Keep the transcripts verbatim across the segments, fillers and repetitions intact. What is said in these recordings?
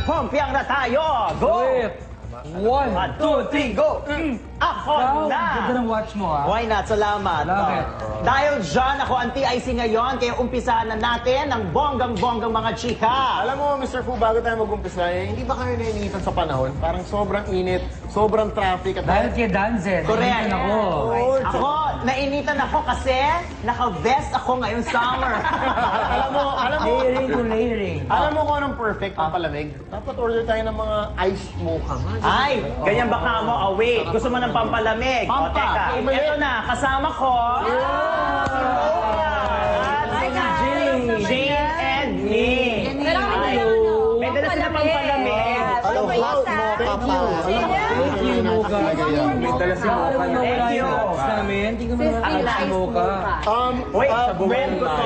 Nagpompiang na tayo! Go! One, One, two, three, go! Mm. Ako Wow, na! ganda ng watch mo, ah. Why not? Salamat. Love it. Dahil dyan, ako ang T I C ngayon, kaya umpisahan na natin ang bonggang-bonggang mga chika. Alam mo, Mister Fu, bago tayo mag-umpisa, eh, hindi ba kayo nainitan sa panahon? Parang sobrang init, sobrang traffic. At Dahil kay Danzen. Correct. nandun ako. Oo, Ako, nainitan ako kasi naka-vest ako ngayong summer. alam mo, alam mo, Layering to layering. alam mo kung anong perfect ang palamig? Dapat order tayo ng mga ice mocha. Ay, ganyan baka mo. Oh, wait. Gusto mo ng pampalamig. O, Pampa. teka. Umalit. Ito na, kasama ko. Hi, Jane. Jane and me. May dala sila pampalamig. Hello, hot mocha pa. Thank you, Mocha. May dala si Mocha. Alam mo, wala Thank you. yung box namin. Hindi ko naman nakakita si Mocha. Um, Wait, uh, sa friend ko to.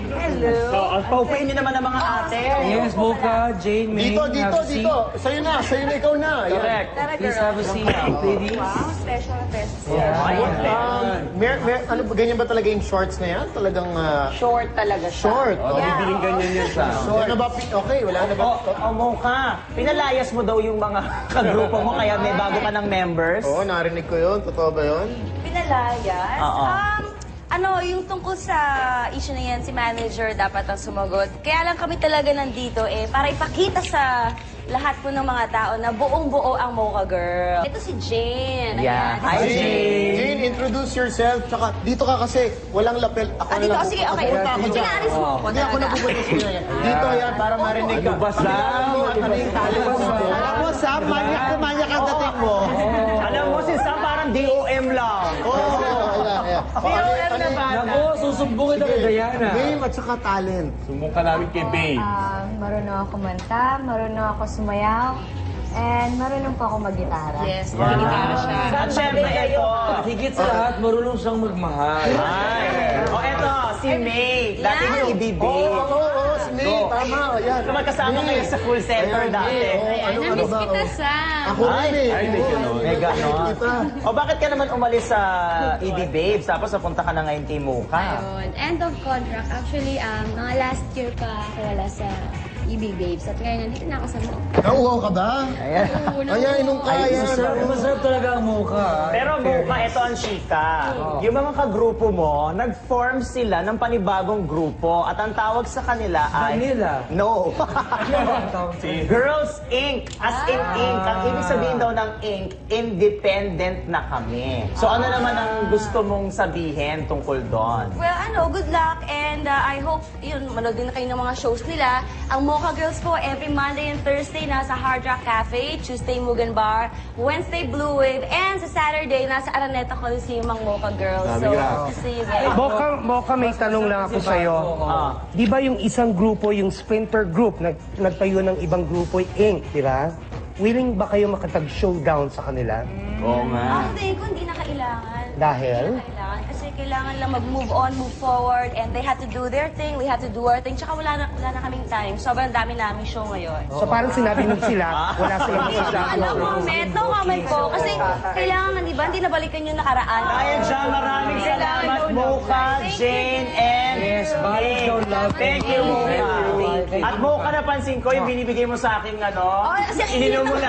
So, paupain niyo naman ang mga ate. Yes, Mocha, Jane, May. dito, dito, have a seat. dito. Sa'yo na, sa'yo na, ikaw na. Yan. Correct. Please have a seat, ladies. Special request. Yeah. Um, mer, mer, ano ba, ganyan ba talaga yung shorts na yan? Talagang uh, Short talaga siya. short. Oh, bibiling ganyan yan sa... So, ano ba? Okay, wala na ba? O, o Mocha, pinalayas mo daw yung mga kagrupo mo kaya may bago ka ng members? Oo, narinig ko yun. Totoo ba yun? Pinalayas? Oo. Um, ano, yung tungkol sa issue na yan, si manager dapat ang sumagot. Kaya lang kami talaga nandito eh, para ipakita sa lahat po ng mga tao na buong-buo ang Mocha Girl. Ito si Jane. Yeah. Ayan. Hi, Jane. Jane, introduce yourself. Tsaka, dito ka kasi, walang lapel. Ako Ah, na dito. lang. Oh, sige, okay. Pupunta ako Sige, dyan. alis mo ako. Hindi ako napupunta sa inyo. Dito yan, para marinig ka. Ano ba, Sam? Ano ano yung talent mo? Alam mo, Sam, manyak na manyak ang dating mo. Alam mo, si Sam parang D O M lang. Oo, ayan, ayan. D O M na ba? Ako, susumbong kita kay Diana. Game at saka talent. Sumbong ka namin kay Babe. Ah, marunong ako kumanta, marunong ako sumayaw, and marunong po ako mag-gitara. Yes, nagigitara siya. At syempre, ito. At higit sa lahat, marunong siyang magmahal. Ay. O, ito, si May. Dati Yan. yung ibibig. Oo, oo, oo, si May, Go. tama. Ayan. So, magkasama kayo sa full center Ayan, dati. May, oo, ano, ano ba? oo. Ako Ay, rin eh. ay, may Oo, ganon. May ganon. Kita. O, bakit ka naman umalis sa E D Babes? Tapos napunta ka na ngayon kay Mocha. Ayun, end of contract. Actually, um, mga last year pa ako wala sa E B Babes. At ngayon, nandito na ako sa Mocha. Nauuhaw ka ba? Ayan. Ayan, inong kaya. Masarap, masarap talaga ang Mocha. Pero Mocha, ito ang chika. Yung mga kagrupo mo, nag-form sila ng panibagong grupo at ang tawag sa kanila ay... Vanilla. No. ang tawag sa'yo? Girls Incorporated. As in Inc. Ang ibig sabihin daw ng Inc, independent na kami. So ano naman ang gusto mong sabihin tungkol doon? Well, ano, good luck and uh, I hope, yun, manood din na kayo ng mga shows nila. Ang Mocha Girls po, every Monday and Thursday nasa Hard Rock Cafe, Tuesday Mugen Bar, Wednesday Blue Wave, and sa Saturday nasa Araneta Coliseum ang Mocha Girls. So, Sabi see you there. Mocha, Mocha, may tanong lang ako sa'yo. Ah. Di ba yung isang grupo, yung Splinter Group, nag, nagtayo ng ibang grupo, Inc, di ba? Willing ba kayo makatag-showdown sa kanila? Oo nga. Ako tingin ko hindi na kailangan. Dahil? Hindi na kailangan. Kasi kailangan lang mag-move on, move forward, and they had to do their thing, we had to do our thing. Tsaka wala na, wala na kaming time. Sobrang dami naming show ngayon. So parang sinabi mo sila, wala silang Hindi, no, masasabi. no comment, no comment po. Kasi kailangan, di ba, hindi nabalikan yung nakaraan. Dahil dyan, maraming salamat, Mocha, Jane, and Yes, balik daw love. Thank you, Mocha. Thank you. At Mocha, napansin ko, yung binibigay mo sa akin, ano, Oh, kasi ininom mo na.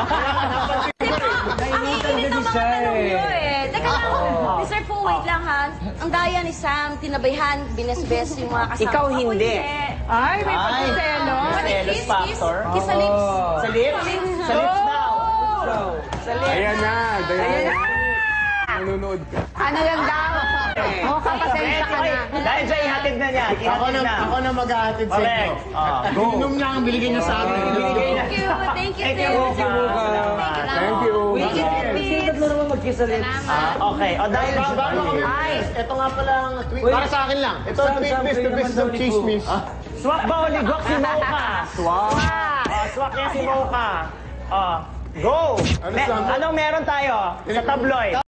Ang init ng mga siya tanong eh. nyo eh. Teka lang, Mister Fu, wait lang ha. Ang daya ni Sam, tinabayhan, binesbes yung mga kasama. Ikaw Ako hindi. Ay, may pagkaselos. Selos factor. Kiss sa lips. Sa lips? Sa lips daw. Sa lips. Ayan na, ayan na. Nanonood ka. Ano lang daw? Mocha, pasensya ka na. Dahil dyan, ihatid na niya. Ako Ihatid na, na. ako na mag-ahatid sa inyo. Correct. Ah, go. Inom na ang binigay niya sa akin. Binigay na. Thank you, thank you, Thank you, thank you. Mocha. Thank you. Wait, tatlo naman mag-kiss sa lips. Ah, okay. O dahil Bago dyan. kami, ito nga pala ang tweet. Wait. Para sa akin lang. Ito ang Sam, tweet Sam, miss to kayo business naman of daw ni chismis. Swak ba o ligwak si Mocha? Swak. Oh, swak niya si Mocha. Oh, go. Ano, Me- Sam? anong meron tayo sa tabloid?